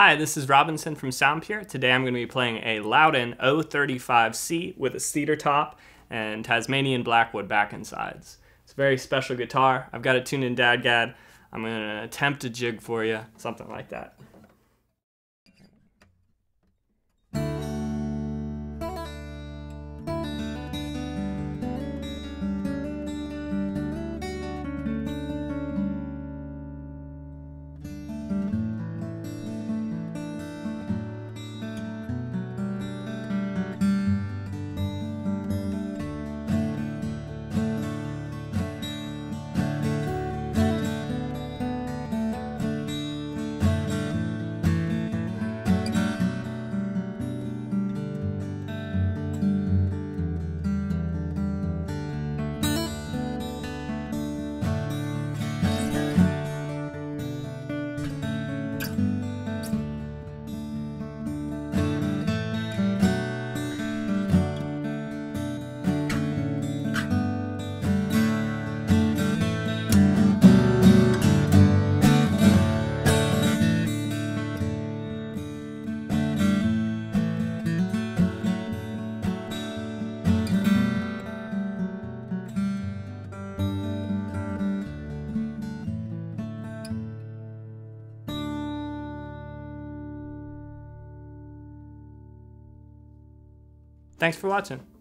Hi, this is Robinson from Soundpure. Today I'm going to be playing a Lowden O-35C with a cedar top and Tasmanian blackwood back and sides. It's a very special guitar. I've got it tuned in DADGAD. I'm going to attempt a jig for you, something like that. Thanks for watching.